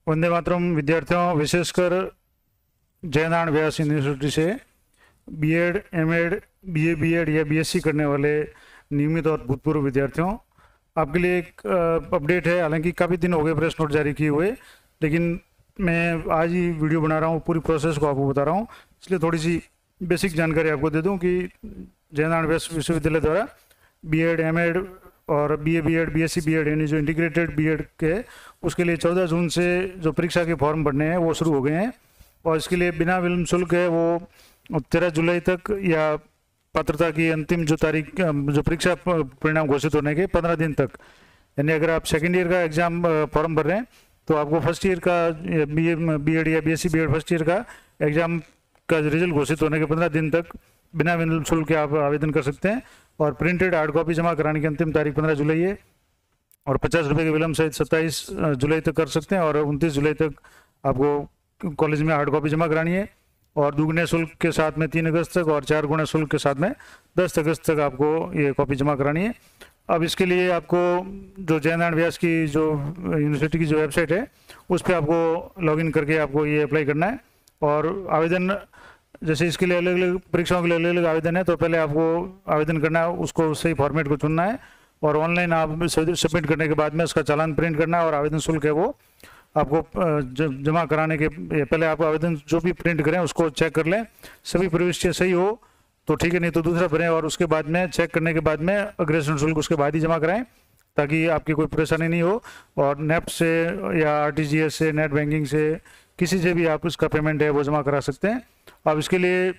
वंदे मातरम विद्यार्थियों, विशेषकर जयनारायण व्यास यूनिवर्सिटी से बीएड, एमएड, बीए, बीएड या बीएससी करने वाले नियमित और भूतपूर्व विद्यार्थियों, आपके लिए एक अपडेट है। हालांकि काफ़ी दिन हो गए प्रेस नोट जारी किए हुए, लेकिन मैं आज ही वीडियो बना रहा हूँ, पूरी प्रोसेस को आपको बता रहा हूँ। इसलिए थोड़ी सी बेसिक जानकारी आपको दे दूँ कि जयनारायण व्यास विश्वविद्यालय द्वारा बीएड, एमएड और बीए, बीएड, बीएससी बीएड यानी जो इंटीग्रेटेड बीएड के, उसके लिए 14 जून से जो परीक्षा के फॉर्म भरने हैं वो शुरू हो गए हैं। और इसके लिए बिना विलंब शुल्क है वो 13 जुलाई तक, या पात्रता की अंतिम जो तारीख, जो परीक्षा परिणाम घोषित होने के 15 दिन तक, यानी अगर आप सेकेंड ईयर का एग्जाम फॉर्म भर रहे हैं तो आपको फर्स्ट ईयर का बीए, बीएड या बीएससी बीएड फर्स्ट ईयर का एग्जाम का रिजल्ट घोषित होने के 15 दिन तक बिना विलंब शुल्क के आप आवेदन कर सकते हैं। और प्रिंटेड हार्ड कॉपी जमा कराने की अंतिम तारीख 15 जुलाई है, और 50 रुपये के विलंब सहित 27 जुलाई तक कर सकते हैं, और 29 जुलाई तक आपको कॉलेज में हार्ड कॉपी जमा करानी है। और दुगुने शुल्क के साथ में 3 अगस्त तक, और 4 गुना शुल्क के साथ में 10 अगस्त तक आपको ये कॉपी जमा करानी है। अब इसके लिए आपको जो जयनारायण व्यास की जो यूनिवर्सिटी की जो वेबसाइट है उस पर आपको लॉगिन करके आपको ये अप्लाई करना है। और आवेदन, जैसे इसके लिए अलग अलग परीक्षाओं के लिए अलग अलग आवेदन है, तो पहले आपको आवेदन करना है, उसको सही फॉर्मेट को चुनना है, और ऑनलाइन आप सबमिट करने के बाद में उसका चालान प्रिंट करना है, और आवेदन शुल्क है वो आपको जमा कराने के पहले आप आवेदन जो भी प्रिंट करें उसको चेक कर लें, सभी प्रविष्टियाँ सही हो तो ठीक है, नहीं तो दूसरा भरें, और उसके बाद में चेक करने के बाद में अग्रेसन शुल्क उसके बाद ही जमा कराएं, ताकि आपकी कोई परेशानी नहीं हो। और नेफ्ट से या आरटीजीएस से, नेट बैंकिंग से, किसी से भी आप उसका पेमेंट है वो जमा करा सकते हैं। अब इसके लिए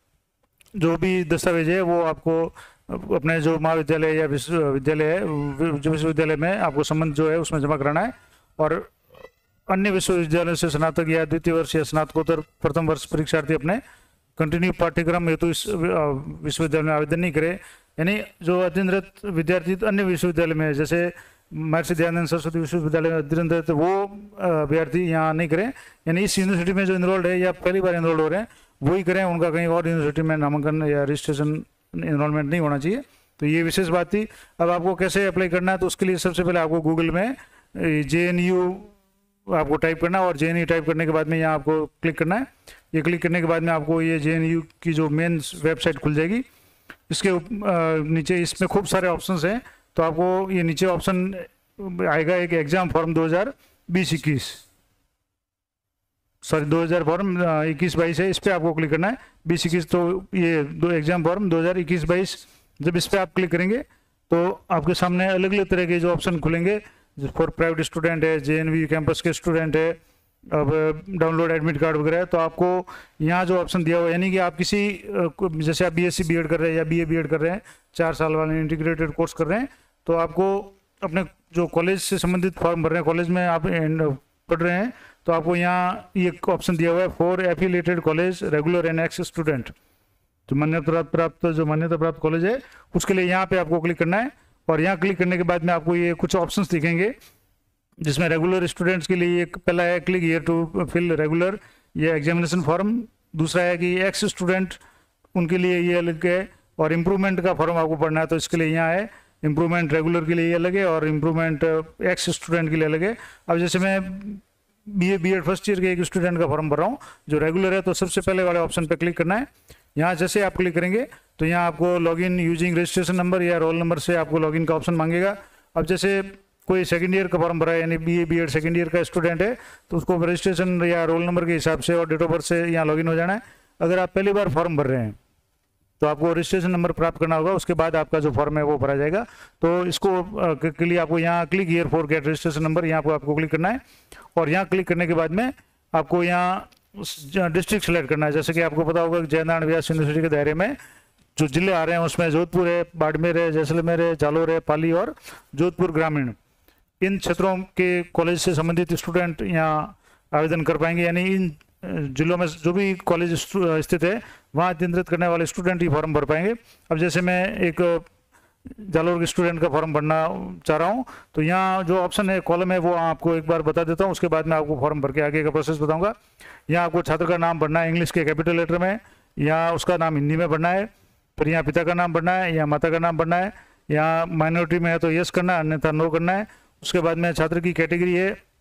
जो भी दस्तावेज है वो आपको अपने जो महाविद्यालय या विश्वविद्यालय है, जो विश्वविद्यालय में आपको संबंध जो है उसमें जमा कराना है। और अन्य विश्वविद्यालयों से स्नातक या द्वितीय वर्ष या स्नातकोत्तर प्रथम वर्ष परीक्षार्थी अपने कंटिन्यू पाठ्यक्रम हेतु इस विश्वविद्यालय में आवेदन नहीं करे, यानी जो अध्ययनरत विद्यार्थी अन्य विश्वविद्यालय में, जैसे महर्षि दयानंद सरस्वती विश्वविद्यालय में अध्ययनरत वो विद्यार्थी यहाँ नहीं करें, यानी इस यूनिवर्सिटी में जो इनरोल्ड है या पहली बार इनरोल्ड हो रहे हैं वही करें, उनका कहीं और यूनिवर्सिटी में नामांकन या रजिस्ट्रेशन इनरोलमेंट नहीं होना चाहिए। तो ये विशेष बात थी। अब आपको कैसे अप्लाई करना है, तो उसके लिए सबसे पहले आपको गूगल में JNU आपको टाइप करना है, और JNU टाइप करने के बाद में यहाँ आपको क्लिक करना है। ये क्लिक करने के बाद में आपको ये JNU की जो मेन वेबसाइट खुल जाएगी। इसके नीचे इसमें खूब सारे ऑप्शंस हैं, तो आपको ये नीचे ऑप्शन आएगा एक एग्जाम फॉर्म 2020-21, सॉरी 2000 फॉर्म 21-22 है, इस पर आपको क्लिक करना है। 20-21 तो ये दो एग्जाम फॉर्म 2021-22, जब इस पर आप क्लिक करेंगे तो आपके सामने अलग अलग तरह के जो ऑप्शन खुलेंगे। फॉर प्राइवेट स्टूडेंट है, JNV कैंपस के स्टूडेंट है, अब डाउनलोड एडमिट कार्ड वगैरह है। तो आपको यहाँ जो ऑप्शन दिया हुआ, यानी कि आप किसी जैसे आप BSc BEd कर रहे हैं या BA BEd कर रहे हैं, 4 साल वाले इंटीग्रेटेड कोर्स कर रहे हैं, तो आपको अपने जो कॉलेज से संबंधित फॉर्म भर रहे हैं, कॉलेज में आप पढ़ रहे हैं, तो आपको यहाँ ये ऑप्शन दिया हुआ है for affiliated college regular and ex student, जो मान्यता प्राप्त कॉलेज है, उसके लिए यहाँ पे आपको क्लिक करना है। और यहाँ क्लिक करने के बाद में आपको ये कुछ ऑप्शंस दिखेंगे, जिसमें रेगुलर स्टूडेंट्स के लिए एक पहला है click here to fill regular, ये एग्जामिनेशन फॉर्म। दूसरा है कि एक्स स्टूडेंट, उनके लिए ये अलग है। और इम्प्रूवमेंट का फॉर्म आपको पढ़ना है, तो इसके लिए यहाँ है इम्प्रूवमेंट रेगुलर के लिए ये अलग है, और इम्प्रूवमेंट एक्स स्टूडेंट के लिए अलग है। अब जैसे मैं BA BEd फर्स्ट ईयर के एक स्टूडेंट का फॉर्म भर रहा हूँ जो रेगुलर है, तो सबसे पहले वाले ऑप्शन पर क्लिक करना है। यहाँ जैसे आप क्लिक करेंगे तो यहाँ आपको लॉगिन यूजिंग रजिस्ट्रेशन नंबर या रोल नंबर से आपको लॉगिन का ऑप्शन मांगेगा। अब जैसे कोई सेकंड ईयर का फॉर्म भरा है, यानी BA BEd सेकंड ईयर का स्टूडेंट है, तो उसको रजिस्ट्रेशन या रोल नंबर के हिसाब से और डेट ऑफ बर्थ से यहाँ लॉगिन हो जाना है। अगर आप पहली बार फॉर्म भर रहे हैं तो आपको रजिस्ट्रेशन नंबर प्राप्त करना होगा, उसके बाद आपका जो फॉर्म है वो भरा जाएगा। तो इसको के लिए आपको यहाँ click here for get registration number, यहाँ पर आपको क्लिक करना है। और यहाँ क्लिक करने के बाद में आपको यहाँ डिस्ट्रिक्ट सेलेक्ट करना है। जैसे कि आपको पता होगा कि जयनारायण व्यास यूनिवर्सिटी के दायरे में जो जिले आ रहे हैं उसमें जोधपुर है, बाड़मेर है, जैसलमेर है, जालोर है, पाली और जोधपुर ग्रामीण, इन क्षेत्रों के कॉलेज से संबंधित स्टूडेंट यहाँ आवेदन कर पाएंगे। यानी इन जिलों में जो भी कॉलेज स्थित है वहाँ अध्ययनरत करने वाले स्टूडेंट ही फॉर्म भर पाएंगे। अब जैसे मैं एक जालोर के स्टूडेंट का फॉर्म भरना चाह रहा हूँ, तो यहाँ जो ऑप्शन है कॉलम है वो आपको एक बार बता देता हूँ, उसके बाद मैं आपको फॉर्म भर के आगे का प्रोसेस बताऊँगा। यहाँ आपको छात्र का नाम भरना है इंग्लिश के कैपिटल लेटर में, यहाँ उसका नाम हिंदी में भरना है, फिर यहाँ पिता का नाम भरना है, यहाँ माता का नाम भरना है, यहाँ माइनॉरिटी में है तो यस करना है, अन्यथा नो करना है। उसके बाद में छात्र की कैटेगरी है,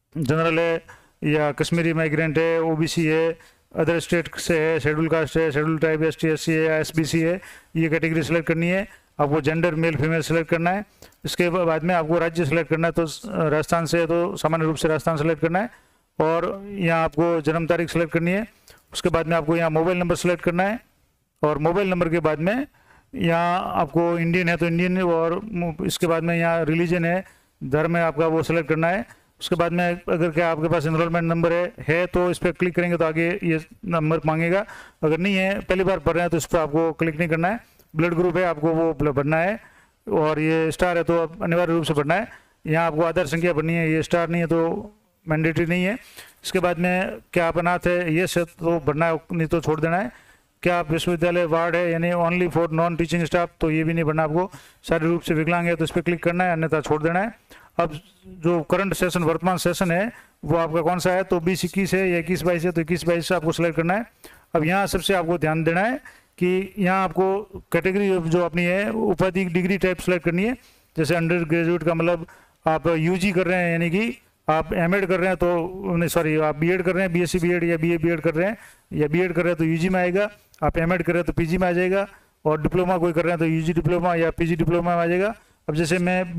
जनरल है या कश्मीरी माइग्रेंट है, ओबीसी है, अदर स्टेट से है, शेड्यूल कास्ट है, शेड्यूल ट्राइब, एसटी एससी है या एसबीसी है, ये कैटेगरी सेलेक्ट करनी है। आपको जेंडर मेल फीमेल सेलेक्ट करना है। इसके बाद में आपको राज्य सेलेक्ट करना है, तो राजस्थान से है तो सामान्य रूप से राजस्थान सेलेक्ट करना है। और यहाँ आपको जन्म तारीख सेलेक्ट करनी है। उसके बाद में आपको यहाँ मोबाइल नंबर सेलेक्ट करना है, और मोबाइल नंबर के बाद में यहाँ आपको इंडियन है तो इंडियन, और इसके बाद में यहाँ रिलीजन है, धर्म है आपका, वो सेलेक्ट करना है। उसके बाद में अगर क्या आपके पास एनरोलमेंट नंबर है तो इस पर क्लिक करेंगे तो आगे ये नंबर मांगेगा। अगर नहीं है, पहली बार भर रहे हैं, तो इस पर आपको क्लिक नहीं करना है। ब्लड ग्रुप है आपको वो भरना है, और ये स्टार है तो अनिवार्य रूप से भरना है। यहाँ आपको आधार संख्या भरनी है, ये स्टार नहीं है तो मैंडेटरी नहीं है। इसके बाद में क्या आप अनाथ है, ये सब तो भरना है, नहीं तो छोड़ देना है। क्या आप विश्वविद्यालय वार्ड है यानी only for non teaching staff, तो ये भी नहीं भरना आपको। शारीरिक रूप से विकलांग है तो इस पर क्लिक करना है, अन्यथा छोड़ देना है। अब जो करंट सेशन, वर्तमान सेशन है, वो आपका कौन सा है, तो 20-21 है या 21-22 है, तो 21-22 से आपको सेलेक्ट करना है। अब यहाँ सबसे आपको ध्यान देना है कि यहाँ आपको कैटेगरी जो अपनी है उपाधि डिग्री टाइप सेलेक्ट करनी है। जैसे अंडर ग्रेजुएट का मतलब आप यूजी कर रहे हैं, यानी कि आप एमएड कर रहे हैं तो नहीं, सॉरी, आप बीएड कर रहे हैं, बीएससी बीएड या बीए बीएड कर रहे हैं, या बीएड कर रहे हैं तो यूजी में आएगा। आप एमएड कर रहे हैं तो पीजी में आ जाएगा, और डिप्लोमा कोई कर रहे हैं तो यूजी डिप्लोमा या पीजी डिप्लोमा में आ जाएगा। अब जैसे मैं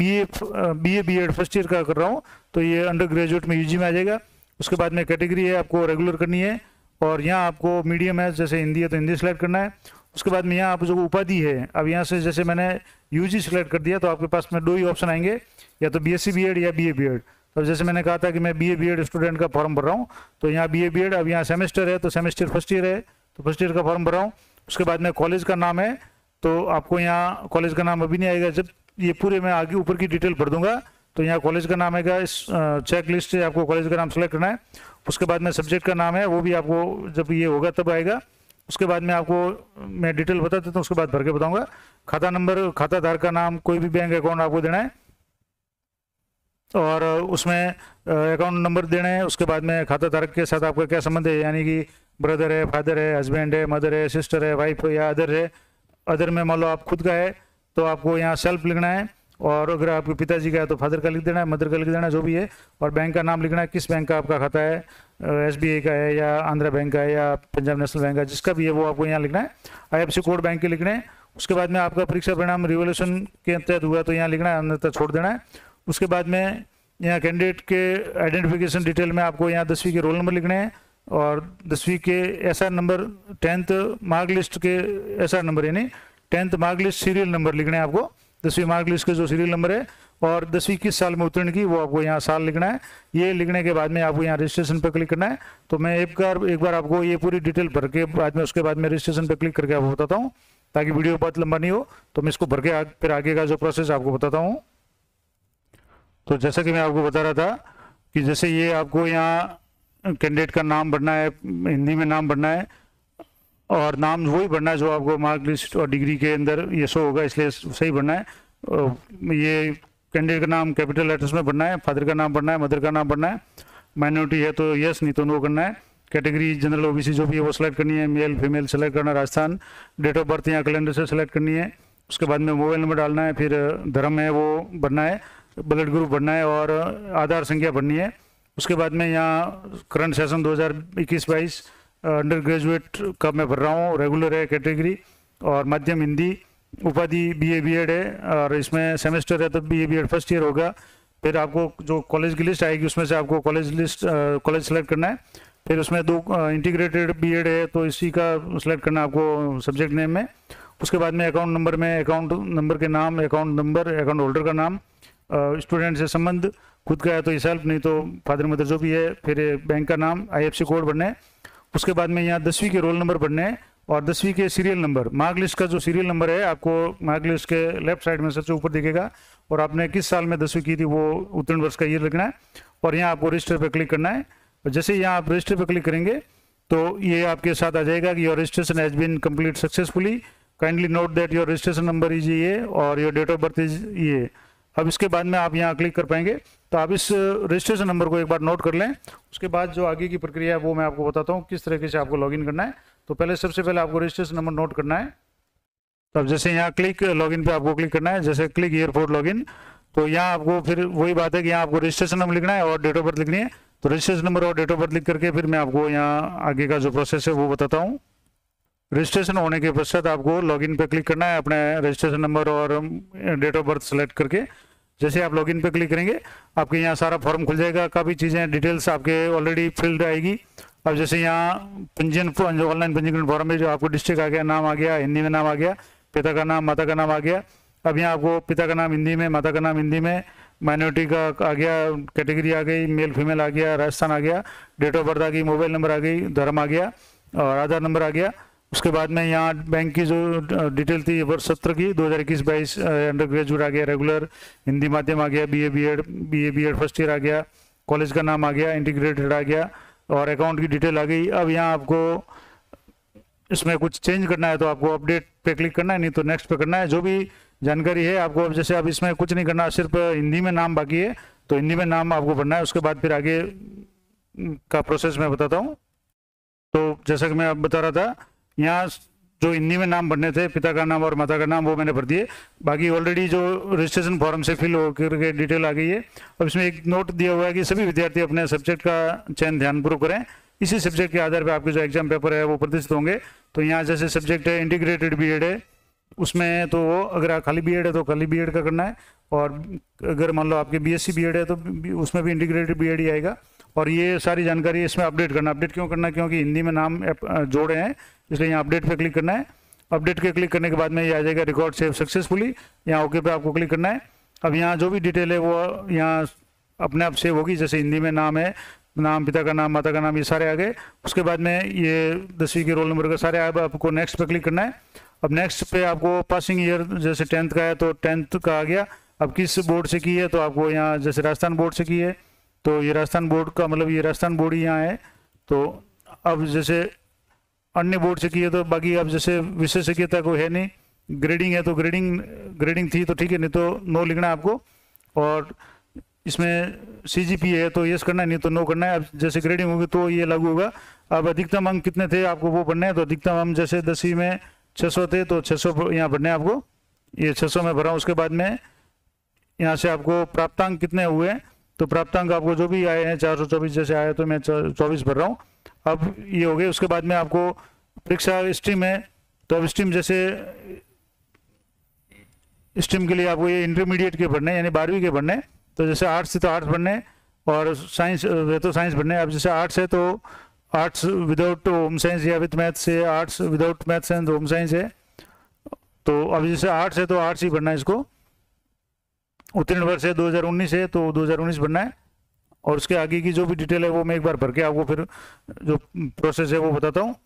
बीए बीएड फर्स्ट ईयर का कर रहा हूँ तो ये अंडर ग्रेजुएट में यूजी में आ जाएगा। उसके बाद में कैटेगरी है आपको रेगुलर करनी है, और यहाँ आपको मीडियम है, जैसे हिंदी है तो हिंदी सेलेक्ट करना है। उसके बाद में यहाँ आप जो उपाधि है, अब यहाँ से जैसे मैंने यूजी सेलेक्ट कर दिया तो आपके पास में 2 ही ऑप्शन आएंगे, या तो बीएससी बीएड या बीए बीएड। तो जैसे मैंने कहा था कि मैं बीए बीएड स्टूडेंट का फॉर्म भर रहा हूँ, तो यहाँ बीए बीएड, अब यहाँ सेमेस्टर है तो सेमेस्टर फर्स्ट ईयर है तो फर्स्ट ईयर का फॉर्म भर रहा हूँ। उसके बाद में कॉलेज का नाम है, तो आपको यहाँ कॉलेज का नाम अभी नहीं आएगा, जब ये पूरे मैं आगे ऊपर की डिटेल भर दूंगा तो यहाँ कॉलेज का नाम आएगा। इस चेक लिस्ट से आपको कॉलेज का नाम सेलेक्ट करना है। उसके बाद में सब्जेक्ट का नाम है, वो भी आपको जब ये होगा तब आएगा। उसके बाद में आपको मैं डिटेल बता देता हूँ, उसके बाद भर के बताऊंगा। खाता नंबर, खाताधार का नाम, कोई भी बैंक अकाउंट आपको देना है, और उसमें अकाउंट नंबर देना है। उसके बाद में खाता धारक के साथ आपका क्या संबंध है, यानी कि ब्रदर है, फादर है, हस्बैंड है, मदर है, सिस्टर है, वाइफ है, या अदर है। अदर में मान लो आप खुद का है तो आपको यहाँ सेल्फ लिखना है, और अगर आपके पिताजी का है तो फादर का लिख देना है, मदर का लिख देना है, जो भी है। और बैंक का नाम लिखना है, किस बैंक का आपका खाता है, एसबीआई का है या आंध्रा बैंक का है या पंजाब नेशनल बैंक का, जिसका भी है वो आपको यहाँ लिखना है। आईएफएससी कोड बैंक के लिखने हैं। उसके बाद में आपका परीक्षा परिणाम रिवोल्यूशन के तहत हुआ तो यहाँ लिखना है, अन्यथा छोड़ देना है। उसके बाद में यहाँ कैंडिडेट के आइडेंटिफिकेशन डिटेल में आपको यहाँ 10वीं के रोल नंबर लिखने हैं, और 10वीं के SR number, 10th mark list के एसआर नंबर, यानी 10th mark list serial number लिखने हैं आपको, 10वीं मार्क लिस्ट के जो सीरियल नंबर है, और 10वीं किस साल में उत्तीर्ण की वो आपको यहाँ साल लिखना है। ये लिखने के बाद में आपको यहाँ रजिस्ट्रेशन पर क्लिक करना है। तो मैं एक बार आपको ये पूरी डिटेल भर के बाद में, उसके बाद में रजिस्ट्रेशन पर क्लिक करके आपको बताता हूँ, ताकि वीडियो बहुत लंबा नहीं हो। तो मैं इसको भर के फिर आगे का जो प्रोसेस आपको बताता हूँ। तो जैसा कि मैं आपको बता रहा था कि जैसे ये आपको यहाँ कैंडिडेट का नाम भरना है, हिंदी में नाम भरना है, और नाम वही भरना है जो आपको मार्क लिस्ट और डिग्री के अंदर ये शो होगा, इसलिए सही भरना है। ये कैंडिडेट का नाम कैपिटल लेटर्स में भरना है, फादर का नाम भरना है, मदर का नाम भरना है। माइनॉरिटी है तो यस, नहीं तो नो करना है। कैटेगरी जनरल ओबीसी जो भी है वो सिलेक्ट करनी है, मेल फीमेल सेलेक्ट करना, राजस्थान। डेट ऑफ बर्थ यहाँ कैलेंडर से सिलेक्ट करनी है। उसके बाद में मोबाइल नंबर डालना है, फिर धर्म है वो भरना है, ब्लड ग्रुप भरना है, और आधार संख्या भरनी है। उसके बाद में यहाँ करंट सेशन 2021-22 अंडर ग्रेजुएट का मैं भर रहा हूँ, रेगुलर है कैटेगरी, और माध्यम हिंदी, उपाधि बीए बीएड है, और इसमें सेमेस्टर है तो बीए बीएड फर्स्ट ईयर होगा। फिर आपको जो कॉलेज की लिस्ट आएगी उसमें से आपको कॉलेज सेलेक्ट करना है। फिर उसमें 2 इंटीग्रेटेड बीएड है तो इसी का सेलेक्ट करना है आपको सब्जेक्ट नेम में। उसके बाद में अकाउंट नंबर में अकाउंट नंबर के नाम, अकाउंट नंबर, अकाउंट होल्डर का नाम, स्टूडेंट से संबंध, खुद का है तो सेल्फ, नहीं तो फादर मदर जो भी है। फिर बैंक का नाम, आईएफएससी कोड भरने हैं। उसके बाद में यहाँ 10वीं के रोल नंबर भरने हैं, और 10वीं के सीरियल नंबर, मार्क लिस्ट का जो सीरियल नंबर है आपको मार्क लिस्ट के लेफ्ट साइड में सबसे ऊपर दिखेगा, और आपने किस साल में 10वीं की थी वो उत्तीर्ण वर्ष का ईयर लिखना है। और यहाँ आपको रजिस्टर पर क्लिक करना है। और जैसे यहाँ आप रजिस्टर पर क्लिक करेंगे तो ये आपके साथ आ जाएगा कि your registration has been complete successfully, kindly note that your registration number is ये, और your date of birth is ये। अब इसके बाद में आप यहाँ क्लिक कर पाएंगे। तो आप इस रजिस्ट्रेशन नंबर को एक बार नोट कर लें। उसके बाद जो आगे की प्रक्रिया है वो मैं आपको बताता हूँ किस तरीके से आपको लॉगिन करना है। तो पहले सबसे पहले आपको रजिस्ट्रेशन नंबर नोट करना है। तो अब जैसे यहाँ क्लिक लॉगिन पे आपको क्लिक करना है, जैसे क्लिक हियर फॉर लॉगिन, तो यहाँ आपको फिर वही बात है कि यहाँ आपको रजिस्ट्रेशन नंबर लिखना है और डेट ऑफ बर्थ लिखनी है। तो रजिस्ट्रेशन नंबर और डेट ऑफ बर्थ लिख करके फिर मैं आपको यहाँ आगे का जो प्रोसेस है वो बताता हूँ। रजिस्ट्रेशन होने के पश्चात आपको लॉगिन पे क्लिक करना है, अपने रजिस्ट्रेशन नंबर और डेट ऑफ बर्थ सेलेक्ट करके। जैसे आप लॉगिन पे क्लिक करेंगे आपके यहाँ सारा फॉर्म खुल जाएगा, काफ़ी चीज़ें डिटेल्स आपके ऑलरेडी फिल्ड आएगी। अब जैसे यहाँ पंजीयन जो ऑनलाइन पंजीकरण फॉर्म है, जो आपको डिस्ट्रिक्ट आ गया, नाम आ गया, हिंदी में नाम आ गया, पिता का नाम माता का नाम आ गया। अब यहाँ आपको पिता का नाम हिंदी में, माता का नाम हिंदी में, माइनॉरिटी का आ गया, कैटेगरी आ गई, मेल फीमेल आ गया, राजस्थान आ गया, डेट ऑफ बर्थ आ गई, मोबाइल नंबर आ गई, धर्म आ गया और आधार नंबर आ गया। उसके बाद में यहाँ बैंक की जो डिटेल थी वर्ष 17 की 2021-22 अंडर ग्रेजुएट आ गया, रेगुलर हिंदी माध्यम आ गया, बीए फर्स्ट ईयर आ गया, कॉलेज का नाम आ गया, इंटीग्रेटेड आ गया और अकाउंट की डिटेल आ गई। अब यहाँ आपको इसमें कुछ चेंज करना है तो आपको अपडेट पे क्लिक करना है, नहीं तो नेक्स्ट पे करना है। जो भी जानकारी है आपको, अब जैसे अब इसमें कुछ नहीं करना, सिर्फ हिंदी में नाम बाकी है तो हिंदी में नाम आपको भरना है। उसके बाद फिर आगे का प्रोसेस मैं बताता हूँ। तो जैसा कि मैं अब बता रहा था, यहाँ जो हिंदी में नाम भरने थे, पिता का नाम और माता का नाम, वो मैंने भर दिए। बाकी ऑलरेडी जो रजिस्ट्रेशन फॉर्म से फिल होकर के डिटेल आ गई है। अब इसमें एक नोट दिया हुआ है कि सभी विद्यार्थी अपने सब्जेक्ट का चयन ध्यानपूर्वक करें, इसी सब्जेक्ट के आधार पर आपके जो एग्जाम पेपर है वो प्रदर्शित होंगे। तो यहाँ जैसे सब्जेक्ट है इंटीग्रेटेड बीएड है, उसमें तो वो अगर खाली बीएड है तो खाली बीएड का करना है, और अगर मान लो आपके बीएससी बीएड है तो उसमें भी इंटीग्रेटेड बीएड ही आएगा। और ये सारी जानकारी इसमें अपडेट करना। अपडेट क्यों करना है? क्योंकि हिंदी में नाम जोड़े हैं, इसलिए यहाँ अपडेट पे क्लिक करना है। अपडेट के क्लिक करने के बाद में ये आ जाएगा रिकॉर्ड सेव सक्सेसफुली, यहाँ ओके पे आपको क्लिक करना है। अब यहाँ जो भी डिटेल है वो यहाँ अपने आप सेव होगी। जैसे हिंदी में नाम है, नाम, पिता का नाम, माता का नाम, ये सारे आ गए। उसके बाद में ये 10वीं के रोल नंबर का सारे आए। आपको नेक्स्ट पे क्लिक करना है। अब नेक्स्ट पे आपको पासिंग ईयर, जैसे 10th का है तो 10th का आ गया। अब किस बोर्ड से की है तो आपको यहाँ जैसे राजस्थान बोर्ड से की है तो ये राजस्थान बोर्ड का मतलब ये राजस्थान बोर्ड ही यहाँ है। तो अब जैसे अन्य बोर्ड से की है तो बाकी, अब जैसे विशेषज्ञता कोई है नहीं, ग्रेडिंग है तो ग्रेडिंग थी तो ठीक है, नहीं तो नो लिखना है आपको। और इसमें CGPA है तो यस करना है, नहीं तो नो करना है। अब जैसे ग्रेडिंग होगी तो ये लागू होगा। अब अधिकतम अंक कितने थे आपको वो पढ़ने हैं, तो अधिकतम अंक जैसे 10वीं में 600 थे तो 600 यहाँ पढ़ने हैं आपको, ये 600 में भरा। उसके बाद में यहाँ से आपको प्राप्तांक कितने हुए, तो प्राप्तांक आपको जो भी आए हैं 424 जैसे आए तो मैं 24 भर रहा हूँ। अब ये हो गए। उसके बाद में आपको परीक्षा स्ट्रीम है, तो अब स्ट्रीम जैसे स्ट्रीम के लिए आपको ये इंटरमीडिएट के भरने यानी 12वीं के भरने। तो जैसे आर्ट्स है तो आर्ट्स भरने, और साइंस है तो साइंस भरने। अब जैसे आर्ट्स है तो आर्ट्स विदाउट होम साइंस या विद मैथ्स है, arts without maths and home science है। तो अब जैसे आर्ट्स है तो आर्ट्स ही भरना है इसको। उत्तीर्ण वर्ष है 2019 है तो 2019 भरना है। और उसके आगे की जो भी डिटेल है वो मैं एक बार भर के आपको फिर जो प्रोसेस है वो बताता हूँ।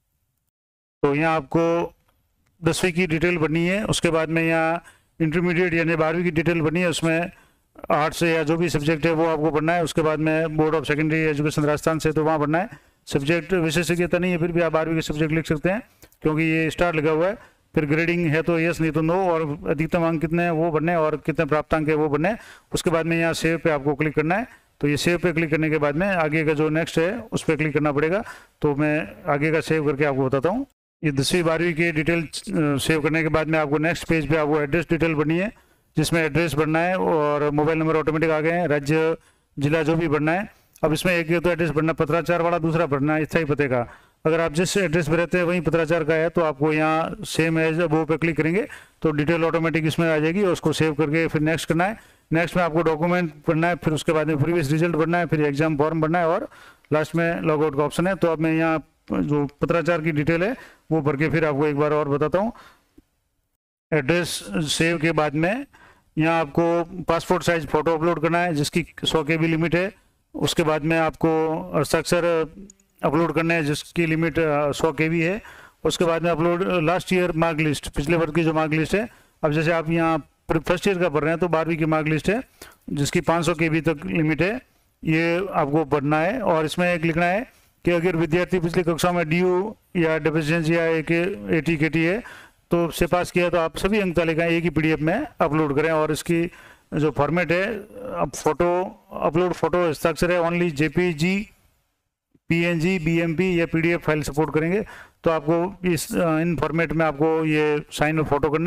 तो यहाँ आपको 10वीं की डिटेल भरनी है। उसके बाद में यहाँ इंटरमीडिएट यानी 12वीं की डिटेल भरनी है, उसमें आर्ट्स या जो भी सब्जेक्ट है वो आपको भरना है। उसके बाद में board of secondary education Rajasthan से तो वहाँ भरना है। सब्जेक्ट विशेषज्ञता नहीं है, फिर भी आप 12वीं के सब्जेक्ट लिख सकते हैं क्योंकि ये स्टार लगा हुआ है। फिर ग्रेडिंग है तो यस, नहीं तो नो, और अधिकतम अंक कितने हैं वो भरने और कितने प्राप्तांक है वो भरने। उसके बाद में यहाँ सेव पे आपको क्लिक करना है। तो ये सेव पे क्लिक करने के बाद में आगे का जो नेक्स्ट है उस पर क्लिक करना पड़ेगा। तो मैं आगे का सेव करके आपको बताता हूँ। ये 10वीं 12वीं के डिटेल सेव करने के बाद में आपको नेक्स्ट पेज पे आपको एड्रेस डिटेल भरनी है, जिसमें एड्रेस भरना है और मोबाइल नंबर ऑटोमेटिक आ गए हैं, राज्य जिला जो भी भरना है। अब इसमें एक तो एड्रेस भरना पत्राचार वाला, दूसरा भरना है स्थायी पते का। अगर आप जिस एड्रेस पे रहते हैं वहीं पत्राचार का है तो आपको यहाँ सेम एज वो पे क्लिक करेंगे तो डिटेल ऑटोमेटिक इसमें आ जाएगी और उसको सेव करके फिर नेक्स्ट करना है। नेक्स्ट में आपको डॉक्यूमेंट भरना है, फिर उसके बाद में प्रीवियस रिजल्ट भरना है, फिर एग्जाम फॉर्म भरना है और लास्ट में लॉग आउट का ऑप्शन है। तो अब मैं यहाँ जो पत्राचार की डिटेल है वो भर के फिर आपको एक बार और बताता हूँ। एड्रेस सेव के बाद में यहाँ आपको पासपोर्ट साइज फोटो अपलोड करना है जिसकी 100 KB लिमिट है। उसके बाद में आपको हस्ताक्षर अपलोड करने हैं जिसकी लिमिट 100 KB है। उसके बाद में upload last year mark list, पिछले वर्ष की जो मार्क लिस्ट है। अब जैसे आप यहाँ फर्स्ट ईयर का भर रहे हैं तो 12वीं की मार्क लिस्ट है जिसकी 500 KB तक लिमिट है, ये आपको भरना है। और इसमें एक लिखना है कि अगर विद्यार्थी पिछली कक्षाओं में DU या डेफिशिएंसी या AT KT है तो से पास किया तो आप सभी अंक तालिकाएं एक ही PDF में अपलोड करें। और इसकी जो फॉर्मेट है, अब फोटो अपलोड फोटो हस्ताक्षर है, ओनली JPG, PNG, BMP या PDF फाइल सपोर्ट करेंगे। तो आपको इन फॉर्मेट में आपको ये साइन और फोटो करना है।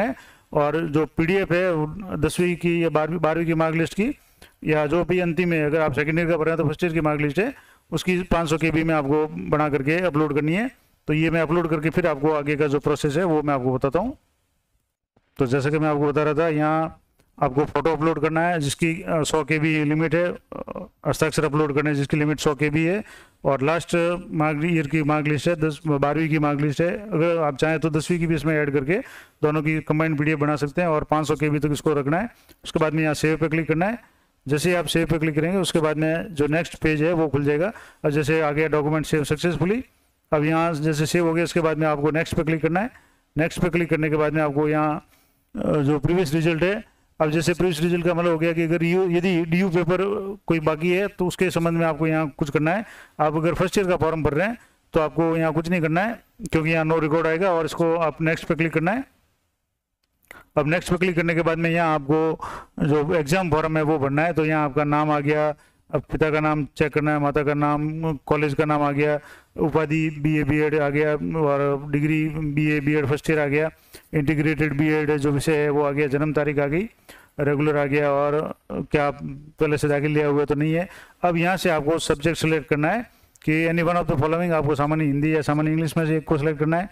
और जो पीडीएफ है 10वीं की या 12वीं की मार्क लिस्ट की, या जो भी अंतिम है, अगर आप सेकेंड ईयर का पढ़ रहे हैं तो फर्स्ट ईयर की मार्क लिस्ट है, उसकी 500 KB में आपको बना करके अपलोड करनी है। तो ये मैं अपलोड करके फिर आपको आगे का जो प्रोसेस है वो मैं आपको बताता हूँ। तो जैसे कि मैं आपको बता रहा था, यहाँ आपको फ़ोटो अपलोड करना है जिसकी 100 KB लिमिट है, हस्ताक्षर अपलोड करना है जिसकी लिमिट 100 KB है, और लास्ट मार्क ईयर की मार्क लिस्ट है, 12वीं की मार्क लिस्ट है। अगर आप चाहें तो 10वीं की भी इसमें ऐड करके दोनों की कंबाइंड PDF बना सकते हैं, और 500 KB तक इसको रखना है। उसके बाद में यहाँ सेव पे क्लिक करना है। जैसे ही आप सेव पे क्लिक करेंगे उसके बाद में जो नेक्स्ट पेज है वो खुल जाएगा, और जैसे आ गया डॉक्यूमेंट सेव सक्सेसफुली। अब यहाँ जैसे सेव हो गया, उसके बाद में आपको नेक्स्ट पे क्लिक करना है। नेक्स्ट पे क्लिक करने के बाद में आपको यहाँ जो प्रीवियस रिजल्ट है, अब जैसे प्रीवियस रिजल्ट का मतलब हो गया कि अगर यदि DU पेपर कोई बाकी है तो उसके संबंध में आपको यहाँ कुछ करना है। आप अगर फर्स्ट ईयर का फॉर्म भर रहे हैं तो आपको यहाँ कुछ नहीं करना है, क्योंकि यहाँ नो रिकॉर्ड आएगा, और इसको आप नेक्स्ट पे क्लिक करना है। अब नेक्स्ट पे क्लिक करने के बाद में यहाँ आपको जो एग्जाम फॉर्म है वो भरना है। तो यहाँ आपका नाम आ गया, अब पिता का नाम चेक करना है, माता का नाम, कॉलेज का नाम आ गया, उपाधि BA BEd आ गया, और degree BA BEd first year आ गया, इंटीग्रेटेड BEd जो विषय है वो आ गया, जन्म तारीख आ गई, रेगुलर आ गया, और क्या आप पहले से दाखिल लिया हुआ तो नहीं है। अब यहाँ से आपको सब्जेक्ट सेलेक्ट करना है कि any one of the following, आपको सामान्य हिंदी या सामान्य इंग्लिश में से एक को सिलेक्ट करना है।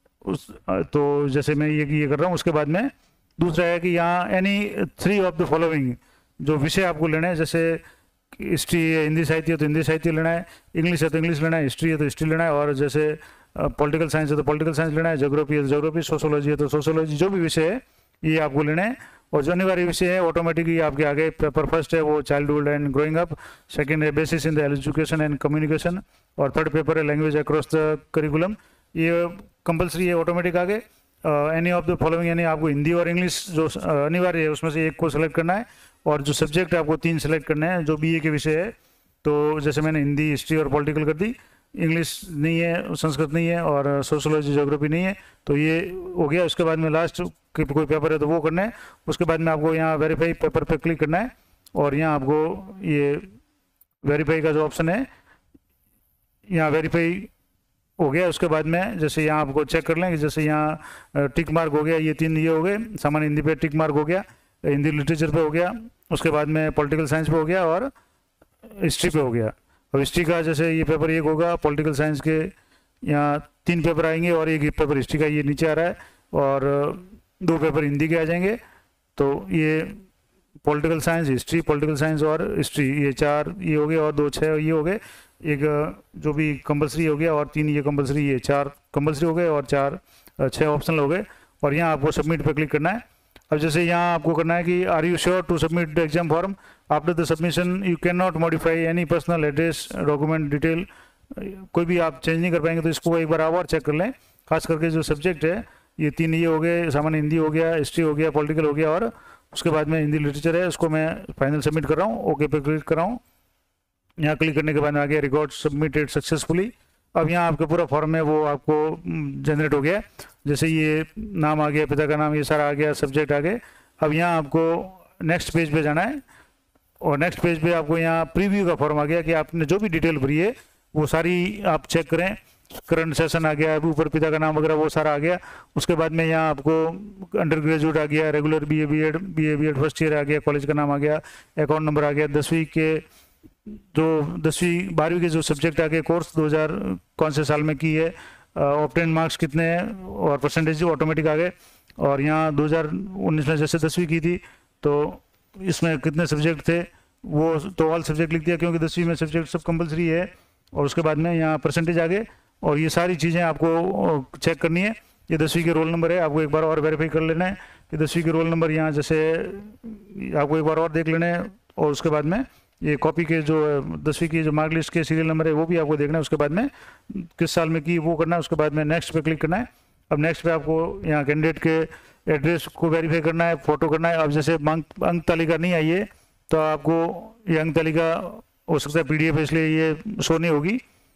तो जैसे मैं ये कर रहा हूँ। उसके बाद में दूसरा है कि यहाँ एनी 3 ऑफ द फॉलोइंग जो विषय आपको लेना है, जैसे हिस्ट्री है, हिंदी साहित्य है तो हिंदी साहित्य लेना है, इंग्लिश है तो इंग्लिश लेना है, हिस्ट्री है तो हिस्ट्री लेना है, और जैसे पॉलिटिकल साइंस है तो पॉलिटिकल साइंस लेना है, ज्योग्राफी है तो ज्योग्राफी, सोशोलॉजी है तो सोशोलॉजी, जो भी विषय है ये आपको लेना है। और जो अनिवार्य विषय है ऑटोमेटिकली आपके आगे पेपर फर्स्ट है वो childhood and growing up, second है basis in the education and communication, और थर्ड पेपर है लैंग्वेज अक्रॉस द करिकुलम। ये कंपलसरी है ऑटोमेटिक आगे। एनी ऑफ द फॉलोइंग, यानी आपको हिंदी और इंग्लिश जो अनिवार्य है उसमें से एक को सिलेक्ट करना है, और जो सब्जेक्ट आपको 3 सिलेक्ट करने हैं जो BA के विषय है। तो जैसे मैंने हिंदी, हिस्ट्री और पॉलिटिकल कर दी, इंग्लिश नहीं है, संस्कृत नहीं है, और सोशोलॉजी ज्योग्राफी नहीं है, तो ये हो गया। उसके बाद में लास्ट कोई पेपर है तो वो करना है। उसके बाद में आपको यहाँ वेरीफाई पेपर पे क्लिक करना है, और यहाँ आपको ये वेरीफाई का जो ऑप्शन है, यहाँ वेरीफाई हो गया। उसके बाद में जैसे यहाँ आपको चेक कर लें कि जैसे यहाँ टिक मार्क हो गया, ये 3 ये हो गए, सामान्य हिंदी पे टिक मार्क हो गया, हिंदी लिटरेचर पे हो गया, उसके बाद में पॉलिटिकल साइंस पे हो गया, और हिस्ट्री पे हो गया। अब हिस्ट्री का जैसे ये पेपर 1 होगा, पॉलिटिकल साइंस के यहाँ 3 पेपर आएंगे, और एक पेपर हिस्ट्री का ये नीचे आ रहा है, और 2 पेपर हिंदी के आ जाएंगे। तो ये political science, history, political science और हिस्ट्री, ये 4 ये हो गए, और 2 6 ये हो गए, एक जो भी कंपलसरी हो गया, और 3 ये कंपलसरी, ये 4 कंपलसरी हो गए, और 6 ऑप्शनल हो गए। और यहाँ आपको सबमिट पे क्लिक करना है। अब जैसे यहाँ आपको करना है कि are you sure to submit the exam form, after the submission you can not modify any personal address, document detail, कोई भी आप चेंज नहीं कर पाएंगे। तो इसको एक बार आप और चेक कर लें। खास करके जो सब्जेक्ट है ये 3 ये हो गए, सामान्य हिंदी हो गया, हिस्ट्री हो गया, पॉलिटिकल हो गया, और उसके बाद में हिंदी लिटरेचर है, उसको मैं फाइनल सबमिट कर रहा हूँ। ओके पे क्लिक कर रहा हूँ। यहाँ क्लिक करने के बाद में आ गया रिकॉर्ड सबमिटेड सक्सेसफुली। अब यहाँ आपका पूरा फॉर्म है वो आपको जनरेट हो गया। जैसे ये नाम आ गया, पिता का नाम, ये सारा आ गया, सब्जेक्ट आ गए। अब यहाँ आपको नेक्स्ट पेज पे जाना है, और नेक्स्ट पेज पे आपको यहाँ प्रीव्यू का फॉर्म आ गया कि आपने जो भी डिटेल भरी है वो सारी आप चेक करें। करंट सेशन आ गया, ऊपर पिता का नाम वगैरह वो सारा आ गया। उसके बाद में यहाँ आपको अंडर ग्रेजुएट आ गया, regular BA BEd first year आ गया, कॉलेज का नाम आ गया, अकाउंट नंबर आ गया, 10वीं के जो 10वीं 12वीं के जो सब्जेक्ट आ गए, कोर्स 2000 कौन से साल में की है, ऑब्टेन मार्क्स कितने हैं, और परसेंटेज ऑटोमेटिक आ गए। और यहाँ 2019 में जैसे 10वीं की थी तो इसमें कितने सब्जेक्ट थे वो तो ऑल सब्जेक्ट लिख दिया, क्योंकि 10वीं में सब्जेक्ट सब कंपलसरी है। और उसके बाद में यहाँ परसेंटेज आ गए, और ये सारी चीज़ें आपको चेक करनी है। ये 10वीं के रोल नंबर है, आपको एक बार और वेरीफाई कर लेना है कि 10वीं के रोल नंबर यहाँ जैसे आपको एक बार और देख लेना है। और उसके बाद में ये कॉपी के जो 10वीं की जो मार्क लिस्ट के सीरियल नंबर है वो भी आपको देखना है। उसके बाद में किस साल में की वो करना है। उसके बाद में नेक्स्ट पे क्लिक करना है। अब नेक्स्ट पे आपको यहाँ कैंडिडेट के एड्रेस को वेरीफाई करना है, फोटो करना है। अब जैसे अंक तालिका नहीं आई है तो आपको ये अंक तालिका हो सकता है PDF है, इसलिए ये शो नहीं होगी।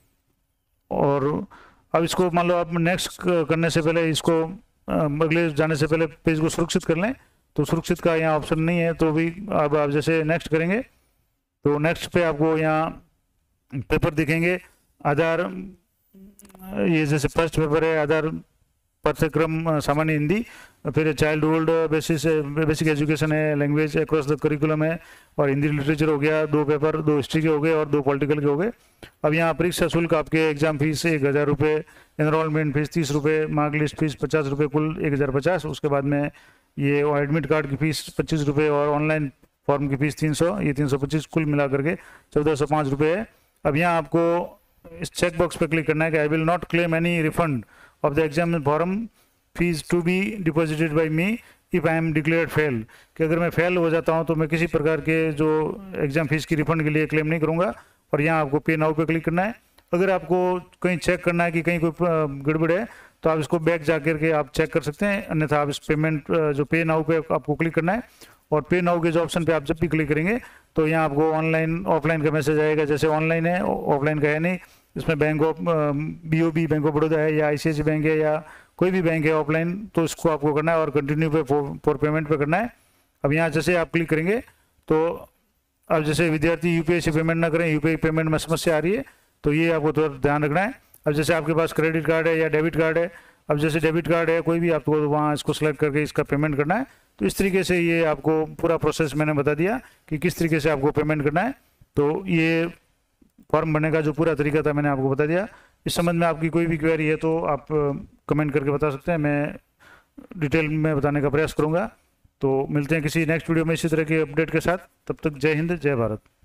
और अब इसको मान लो आप नेक्स्ट करने से पहले इसको अगले जाने से पहले पेज को सुरक्षित कर लें, तो सुरक्षित का यहाँ ऑप्शन नहीं है। तो भी अब आप जैसे नेक्स्ट करेंगे तो नेक्स्ट पे आपको यहाँ पेपर दिखेंगे। आधार, ये जैसे फर्स्ट पेपर है आधार पाठ्यक्रम सामान्य हिंदी, फिर चाइल्डहुड बेसिक एजुकेशन है, लैंग्वेज अक्रॉस द करिकुलम है, और हिंदी लिटरेचर हो गया, 2 पेपर, 2 हिस्ट्री के हो गए और 2 पॉलिटिकल के हो गए। अब यहाँ परीक्षा शुल्क आपके एग्जाम फीस 1000 रुपये, एनरोलमेंट फीस 30 रुपये, मार्क लिस्ट फीस 50 रुपये, कुल 1050। उसके बाद में ये एडमिट कार्ड की फीस 25 रुपये और ऑनलाइन फॉर्म की फीस 300, ये 325, कुल मिला करके 1405 रुपये है। अब यहाँ आपको इस चेक बॉक्स पर क्लिक करना है कि I will not claim any refund of the exam form fees to be deposited by me if I am declared fail, कि अगर मैं फेल हो जाता हूँ तो मैं किसी प्रकार के जो एग्जाम फीस की रिफंड के लिए क्लेम नहीं करूँगा। और यहाँ आपको पे नाउ पे क्लिक करना है। अगर आपको कहीं चेक करना है कि कहीं कोई गड़बड़ है तो आप इसको बैक जा करके आप चेक कर सकते हैं, अन्यथा आप इस पेमेंट जो पे नाउ पे आपको क्लिक करना है, और पे नाउ के जो ऑप्शन पे आप जब भी क्लिक करेंगे तो यहाँ आपको ऑनलाइन ऑफलाइन का मैसेज आएगा। जैसे ऑनलाइन है, ऑफलाइन का है नहीं, इसमें bank of BOB bank of Baroda है या ICICI बैंक है या कोई भी बैंक है ऑफलाइन, तो इसको आपको करना है और कंटिन्यू पे फॉर पेमेंट पे करना है। अब यहाँ जैसे आप क्लिक करेंगे तो अब जैसे विद्यार्थी UPI से पेमेंट ना करें, UPI पेमेंट में समस्या आ रही है, तो ये आपको थोड़ा ध्यान रखना है। अब जैसे आपके पास क्रेडिट कार्ड है या डेबिट कार्ड है, अब जैसे डेबिट कार्ड है कोई भी, आपको वहाँ इसको सेलेक्ट करके इसका पेमेंट करना है। तो इस तरीके से ये आपको पूरा प्रोसेस मैंने बता दिया कि किस तरीके से आपको पेमेंट करना है। तो ये फॉर्म भरने का जो पूरा तरीका था मैंने आपको बता दिया। इस संबंध में आपकी कोई भी क्वेरी है तो आप कमेंट करके बता सकते हैं, मैं डिटेल में बताने का प्रयास करूँगा। तो मिलते हैं किसी नेक्स्ट वीडियो में इसी तरह के अपडेट के साथ। तब तक जय हिंद, जय भारत।